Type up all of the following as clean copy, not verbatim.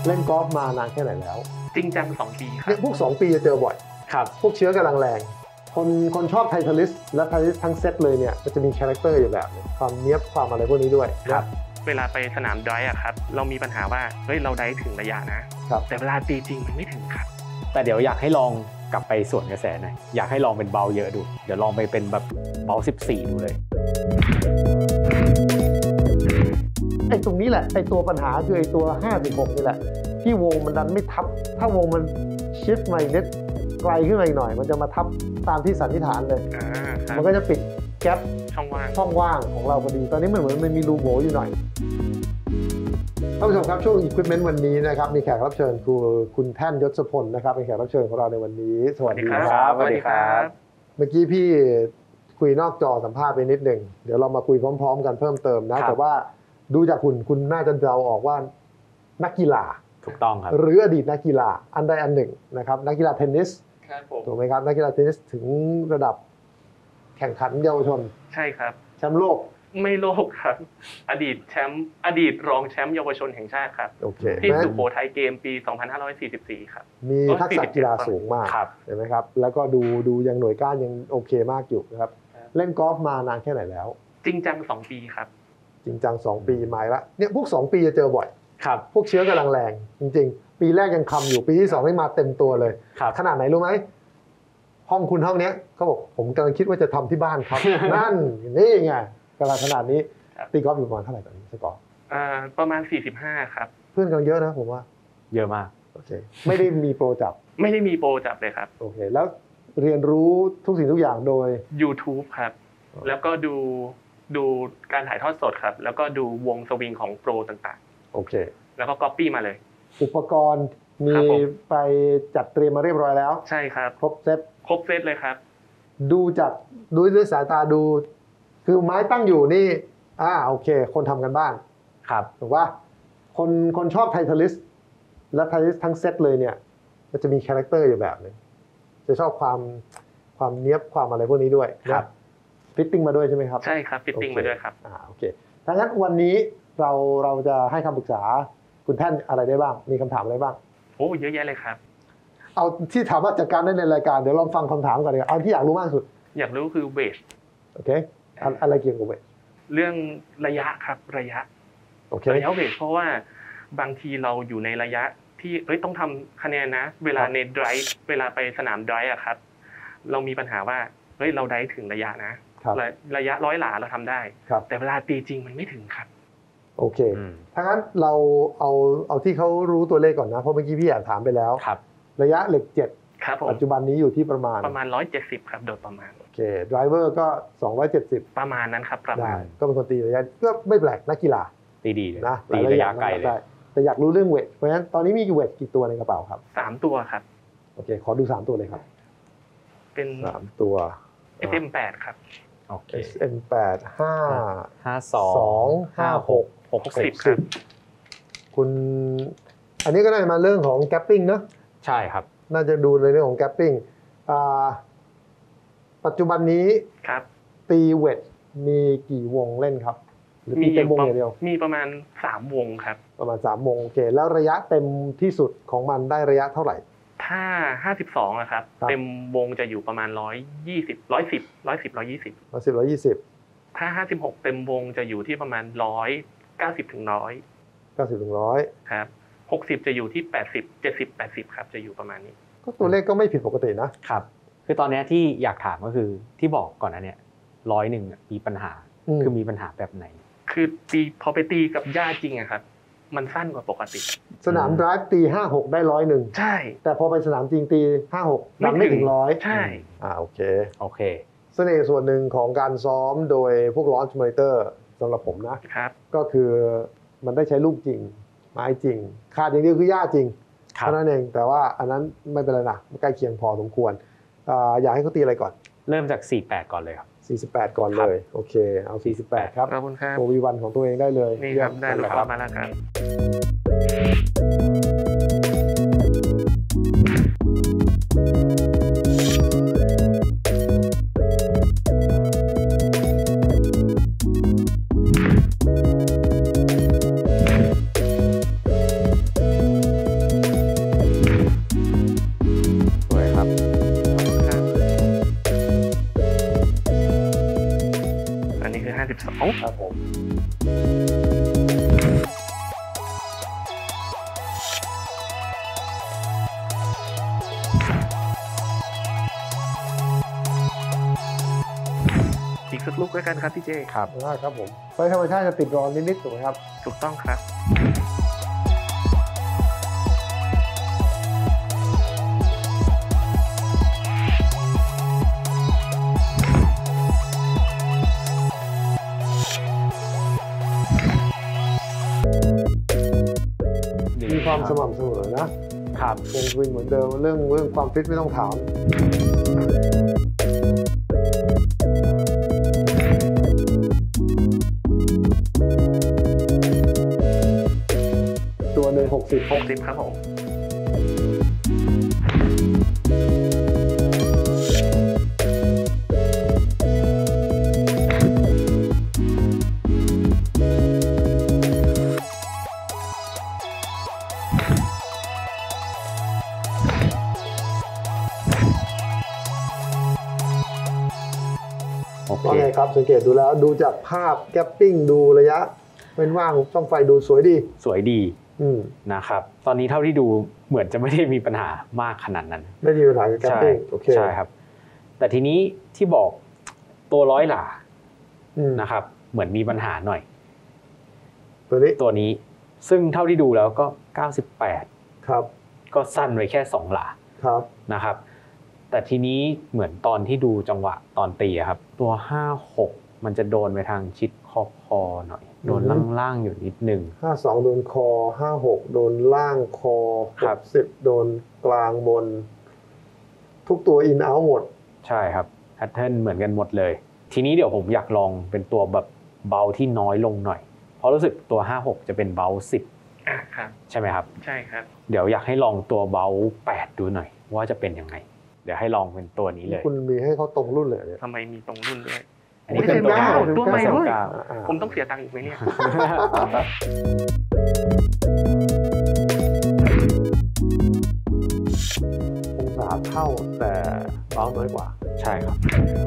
เล่นกอล์ฟมานานแค่ไหนแล้วจริงจัง2 ปีครับพวก2 ปีจะเจอบ่อยครับพวกเชื้อกำลังแรงคนชอบไททาลิสและไททาลิสทั้งเซตเลยเนี่ยจะมีคาแรคเตอร์อยู่แบบนึงความเนี้ยบความอะไรพวกนี้ด้วยครับเวลาไปสนามไดรฟ์อะครับเรามีปัญหาว่าเฮ้ยเราไดรฟ์ถึงระยะนะแต่เวลาตีจริงมันไม่ถึงครับแต่เดี๋ยวอยากให้ลองกลับไปสวนกระแสหน่อยอยากให้ลองเป็นเบาเยอะดูเดี๋ยวลองไปเป็นแบบเบา14ดูเลยไอ้ตรงนี้แหละไอ้ตัวปัญหาคือไอ้ตัว56นี่แหละที่วงมันดันไม่ทับถ้าวงมันชิฟต์มาอีกนิดไกลขึ้นมาอีกหน่อยมันจะมาทับตามที่สันนิษฐานเลยมันก็จะปิดแก๊ปช่องว่างของเราพอดีตอนนี้เหมือนมันมีรูโหว่อยู่หน่อยท่านผู้ชมครับช่วง Equipment วันนี้นะครับมีแขกรับเชิญคือคุณแท่นยศพลนะครับเป็นแขกรับเชิญของเราในวันนี้สวัสดีครับสวัสดีครับเมื่อกี้พี่คุยนอกจอสัมภาษณ์ไปนิดหนึ่งเดี๋ยวเรามาคุยพร้อมๆกันเพิ่มเติมนะแต่ว่าดูจากคุณน่าจะเดาออกว่านักกีฬาถูกต้องครับหรืออดีตนักกีฬาอันใดอันหนึ่งนะครับนักกีฬาเทนนิสถูกไหมครับนักกีฬาเทนนิสถึงระดับแข่งขันเยาวชนใช่ครับแชมป์โลกไม่โลกครับอดีตรองแชมป์เยาวชนแห่งชาติครับโอเคที่สุโขทัยเกมปี2544ครับมีทักษะกีฬาสูงมากเห็นไหมครับแล้วก็ดูยังหน่วยก้านยังโอเคมากอยู่นะครับเล่นกอล์ฟมานานแค่ไหนแล้วจริงจัง2 ปีครับจริงจัง2 ปีหมายละเนี่ยพวก2 ปีจะเจอบ่อยครับพวกเชื้อกำลังแรงจริงๆปีแรกยังคำอยู่ปีที่2ได้มาเต็มตัวเลยขนาดไหนรู้ไหมห้องคุณห้องนี้เขาบอกผมกำลังคิดว่าจะทำที่บ้านครับ นั่นนี่ไงกำลังขนาดนี้ตีกอล์ฟอยู่ประมาณเท่าไหร่ตอนนี้สกอร์ประมาณ45ครับเพื่อนกำลังเยอะนะผมว่าเยอะมากโอเคไม่ได้มีโปรจับไม่ได้มีโปรจับเลยครับโอเคแล้วเรียนรู้ทุกสิ่งทุกอย่างโดย YouTube ครับแล้วก็ดูการถ่ายทอดสดครับแล้วก็ดูวงสวิงของโปรต่างๆโอเคแล้วก็ก๊อปปี้มาเลยอุปกรณ์มีไปจัดเตรียมมาเรียบร้อยแล้วใช่ครับครบเซตเลยครับดูด้วยสายตาดูคือไม้ตั้งอยู่นี่โอเคคนทำกันบ้านครับถูกว่าคนชอบไททาลิสและไททาลิสทั้งเซตเลยเนี่ยมันจะมีคาแรคเตอร์อยู่แบบนึงจะชอบความเนี้ยบความอะไรพวกนี้ด้วยครับฟิตติ้งมาด้วยใช่ไหมครับใช่ครับฟิตติ้งมาด้วยครับโอเคถ้างั้นวันนี้เราจะให้คำปรึกษาคุณแท่นอะไรได้บ้างมีคำถามอะไรบ้างโอ้เยอะแยะเลยครับเอาที่ถามว่าจัดการได้ในรายการเดี๋ยวลองฟังคำถามก่อนดีกว่าเอาที่อยากรู้มากสุดอยากรู้คือเวทโอเคอะไรเกี่ยวกับเวทเรื่องระยะครับระยะระยะเวทเพราะว่าบางทีเราอยู่ในระยะที่ต้องทำคะแนนนะเวลาในไดรฟ์เวลาไปสนามไดรฟ์อะครับเรามีปัญหาว่าเราไดรฟ์ถึงระยะนะระยะ100 หลาเราทำได้แต่เวลาตีจริงมันไม่ถึงครับโอเคถ้างั้นเราเอาที่เขารู้ตัวเลขก่อนนะเพราะเมื่อกี้พี่อยากถามไปแล้วระยะเหล็ก7ปัจจุบันนี้อยู่ที่ประมาณ 170ครับโดยประมาณโอเคไดรเวอร์ก็270 ประมาณนั้นครับประมาณก็เป็นคนตีระยะก็ไม่แปลกนักกีฬาตีดีเลยนะตีระยะไกลเลยแต่อยากรู้เรื่องเวทเพราะฉะนั้นตอนนี้มีเวทกี่ตัวในกระเป๋าครับ 3 ตัวครับโอเคขอดู3ตัวเลยครับเป็น 3ตัว SM8 ครับโอเค SM8 52 56 60ครับคุณอันนี้ก็ได้มาเรื่องของแกปปิ้งเนอะใช่ครับน่าจะดูในเรื่องของแกปปิ้งปัจจุบันนี้ตีเวทมีกี่วงเล่นครับหรือตีเต็มวงอย่างเดียวมีประมาณ3 วงครับประมาณ3 วงโอเคแล้วระยะเต็มที่สุดของมันได้ระยะเท่าไหร่ถ้า52นะครับเต็มวงจะอยู่ประมาณ120 120ถ้า56เต็มวงจะอยู่ที่ประมาณ190ถึง100 ครับ 60จะอยู่ที่80 70 80ครับจะอยู่ประมาณนี้ก็ตัวเลขก็ไม่ผิดปกตินะครับคือตอนนี้ที่อยากถามก็คือที่บอกก่อนนะเนี่ย101มีปัญหาคือมีปัญหาแบบไหนคือพอไปตีกับหญ้าจริงอะครับมันสั้นกว่าปกติสนามไดรฟ์ตี56ได้101 ใช่แต่พอไปสนามจริงตี56ไม่ถึง100 ใช่โอเคเสน่ห์ส่วนหนึ่งของการซ้อมโดยพวกลอนช์มอนิเตอร์สำหรับผมนะครับก็คือมันได้ใช้ลูกจริงไม้จริงขาดอย่างเดียวคือหญ้าจริงเท่านั้นเองแต่ว่าอันนั้นไม่เป็นไรนะใกล้เคียงพอสมควรอยากให้เขาตีอะไรก่อนเริ่มจาก48ก่อนเลยครับ 48ก่อนเลยโอเคเอา48ครับขอบคุณครับโปรวีวันของตัวเองได้เลยนี่ครับได้แล้วครับมาแล้วครับอีกสักลูกแล้วกันครับพี่เจครับได้ครับผมไฟธรรมชาติจะติดร้อนนิดๆถูกไหมครับถูกต้องครับมีความสม่ำเสมอนะครับวงสวิงเหมือนเดิมเรื่องความฟิตไม่ต้องถามตัวหนึ่ง60 ครับผมว่าไงครับสังเกตดูแล้วดูจากภาพแกปปิ้งดูระยะเป็นว่างช่องไฟดูสวยดีนะครับตอนนี้เท่าที่ดูเหมือนจะไม่ได้มีปัญหามากขนาดนั้นไม่มีปัญหากับแกปปิ้งโอเคใช่ครับแต่ทีนี้ที่บอกตัวร้อยหลานะครับเหมือนมีปัญหาหน่อยตัวนี้ซึ่งเท่าที่ดูแล้วก็98 ครับก็สั้นไว้แค่2หลาครับนะครับแต่ทีนี้เหมือนตอนที่ดูจังหวะตอนตีครับตัว56มันจะโดนไปทางชิดคอหน่อยโดนล่างๆอยู่นิดนึง 52โดนคอ56โดนล่างคอ60โดนกลางบนทุกตัวอินเอาท์หมดใช่ครับแพทเทิร์นเหมือนกันหมดเลยทีนี้เดี๋ยวผมอยากลองเป็นตัวแบบเบาที่น้อยลงหน่อยเพราะรู้สึกตัว56จะเป็นเบา10 ครับใช่ไหมครับใช่ครับเดี๋ยวอยากให้ลองตัวเบา8ดูหน่อยว่าจะเป็นยังไงเดี๋ยวให้ลองเป็นตัวนี้เลยคุณมีให้เขาตรงรุ่นเลยทำไมมีตรงรุ่นด้วยอันนี้เป็นตัวใหม่ด้วยผมต้องเสียตังค์อีกไหมเนี่ยองศาเท่าแต่เบาน้อยกว่าใช่ครับ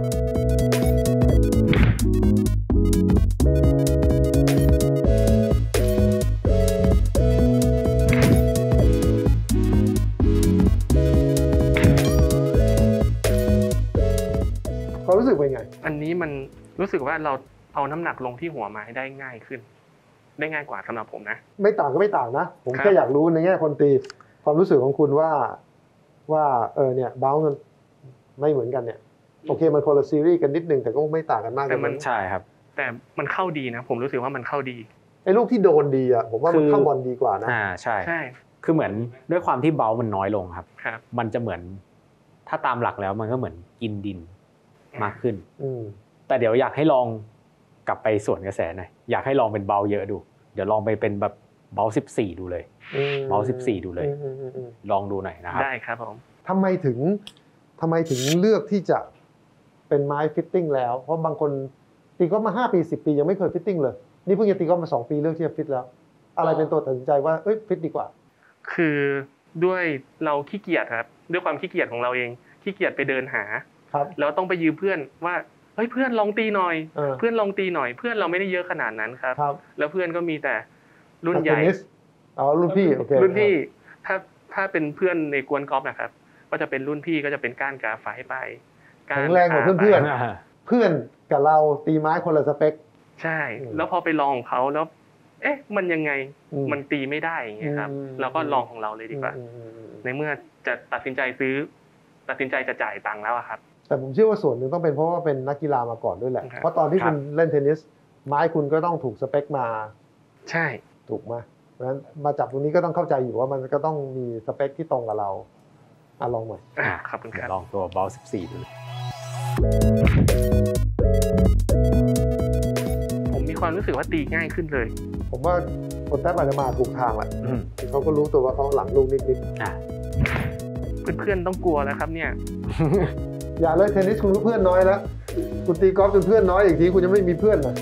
ความรู้สึกเป็นไงอันนี้มันรู้สึกว่าเราเอาน้ำหนักลงที่หัวไม้ได้ง่ายขึ้นได้ง่ายกว่าสำหรับผมนะไม่ต่างก็ไม่ต่างนะผมแค่อยากรู้ในแง่คนตีความรู้สึกของคุณว่าเนี่ยเบลมันไม่เหมือนกันเนี่ยโอเคมันคนละซีรีส์กันนิดนึงแต่ก็ไม่ต่างกันมากแต่มันใช่ครับแต่มันเข้าดีนะผมรู้สึกว่ามันเข้าดีไอ้ลูกที่โดนดีอ่ะผมว่ามันเข้าบอลดีกว่านะใช่คือเหมือนด้วยความที่เบลมันน้อยลงครับมันจะเหมือนถ้าตามหลักแล้วมันก็เหมือนกินดินมากขึ้นแต่เดี๋ยวอยากให้ลองกลับไปสวนกระแสหน่อยอยากให้ลองเป็นเบาเยอะดูเดี๋ยวลองไปเป็นแบบเบา14ดูเลยเบา14ดูเลยลองดูหน่อยนะครับได้ครับผมทำไมถึงเลือกที่จะเป็นไม้ฟิตติ้งแล้วเพราะบางคนตีกอล์ฟมา5ปี10ปียังไม่เคยฟิตติ้งเลยนี่เพิ่งจะตีกอล์ฟมา2ปีเลือกที่จะฟิตแล้วอะไรเป็นตัวตัดสินใจว่าฟิตดีกว่าคือด้วยเราขี้เกียจครับด้วยความขี้เกียจของเราเองขี้เกียจไปเดินหาแล้วต้องไปยืมเพื่อนว่าเฮ้ยเพื่อนลองตีหน่อยเพื่อนลองตีหน่อยเพื่อนเราไม่ได้เยอะขนาดนั้นครับแล้วเพื่อนก็มีแต่รุ่นใหญ่รุ่นพี่โอเครุ่นพี่ถ้าเป็นเพื่อนในกวนกอล์ฟนะครับก็จะเป็นรุ่นพี่ก็จะเป็นก้านกาไฟไปแข็งแรงกว่าเพื่อนกับเราตีไม้คนละสเปคใช่แล้วพอไปลองของเขาแล้วมันยังไงมันตีไม่ได้อย่างเงี้ยครับเราก็ลองของเราเลยดีกว่าในเมื่อจะตัดสินใจจะจ่ายตังค์แล้วครับแต่ผมเชื่อว่าส่วนหนึ่งต้องเป็นเพราะว่าเป็นนักกีฬามาก่อนด้วยแหละเพราะตอนที่คุณเล่นเทนนิสไม้คุณก็ต้องถูกสเปคมาใช่ถูกไหมเพราะฉะนั้นมาจับตรงนี้ก็ต้องเข้าใจอยู่ว่ามันก็ต้องมีสเปคที่ตรงกับเราลองหน่อยครับคุณครับลองตัวเบล14ดูผมมีความรู้สึกว่าตีง่ายขึ้นเลยผมว่าคนแทบอาจจะมาถูกทางแหละเขาก็รู้ตัวว่าเขาหลังลูกนิดเพื่อนๆต้องกลัวแล้วครับเนี่ยอย่าเลยเทนนิสคุณเพื่อนน้อยแล้วคุณตีกอล์ฟจนเพื่อนน้อยอีกทีคุณจะไม่มีเพื่อนนะ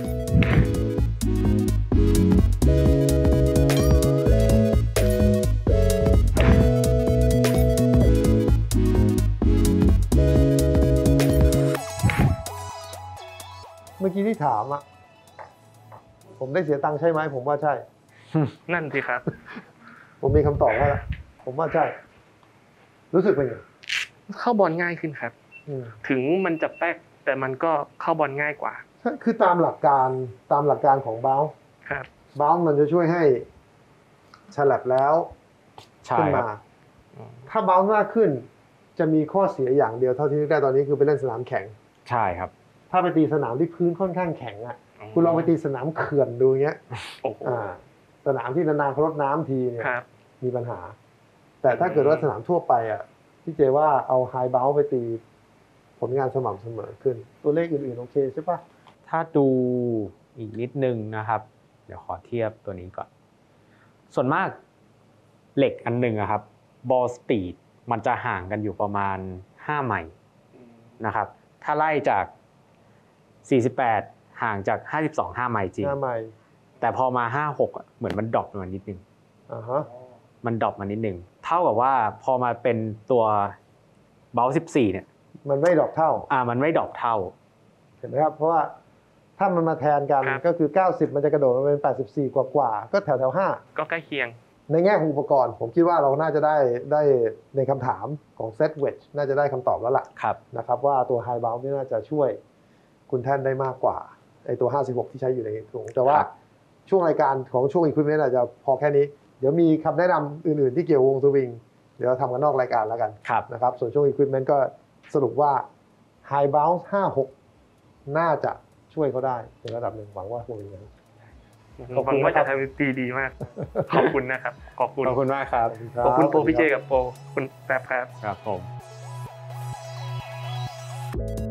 เมื่อกี้ที่ถามผมผมได้เสียตังค์ใช่ไหมผมว่าใช่นั่นสิครับผมมีคำตอบว่าผมว่าใช่ รู้สึกเป็นไงเข้าบอลง่ายขึ้นครับถึงมันจะแป๊กแต่มันก็เข้าบอลง่ายกว่าคือตามหลักการของเบลครับเบลมันจะช่วยให้ฉลับแล้วขึ้นมาถ้าเบลมากขึ้นจะมีข้อเสียอย่างเดียวเท่าที่นึกได้ตอนนี้คือไปเล่นสนามแข็งใช่ครับถ้าไปตีสนามที่พื้นค่อนข้างแข็งอ่ะคุณลองไปตีสนามเขื่อนดูเงี้ยสนามที่นานๆเขารดน้ำทีเนี่ยมีปัญหาแต่ถ้าเกิดว่าสนามทั่วไปอ่ะพี่เจว่าเอาไฮเบลไปตีผลงานสม่ำเสมอขึ้นตัวเลขอื่นๆโอเคใช่ปะถ้าดูอีกนิดนึงนะครับเดี๋ยวขอเทียบตัวนี้ก่อนส่วนมากเหล็กอันหนึ่งครับบอลสปีดมันจะห่างกันอยู่ประมาณ5 ไมล์นะครับถ้าไล่จาก48ห่างจาก52 5 ไมล์จริง 5 ไมล์แต่พอมา56เหมือนมันดรอปมานิดนึงมันดรอปมานิดนึงเท่ากับว่าพอมาเป็นตัวเบล14เนี่ยมันไม่ดรอปเท่ามันไม่ดรอปเท่าเห็นไหมครับเพราะว่าถ้ามันมาแทนกันก็คือ90มันจะกระโดดมาเป็น84กว่าก็แถว5 ก็ใกล้เคียงในแง่ของอุปกรณ์ผมคิดว่าเราน่าจะได้ในคำถามของเซตเวทน่าจะได้คำตอบแล้วล่ะนะครับว่าตัวไฮเบลนี่น่าจะช่วยคุณแท่นได้มากกว่าไอตัว56ที่ใช้อยู่ในถุงแต่ว่าช่วงรายการของช่วงอีควิปเมนต์อาจจะพอแค่นี้เดี๋ยวมีคำแนะนำอื่นๆที่เกี่ยววงสวิงเดี๋ยวเราทำกันนอกรายการแล้วกันนะครับส่วนช่วงอีควิปเมนต์ก็สรุปว่าไฮเบล56น่าจะช่วยเขาได้ในระดับหนึ่งหวังว่าคงอย่างนั้นหวังว่าจะทำดีมากขอบคุณนะครับขอบคุณมากครับขอบคุณโปรพี่เจกับโปรคุณแป๊บครับครับผม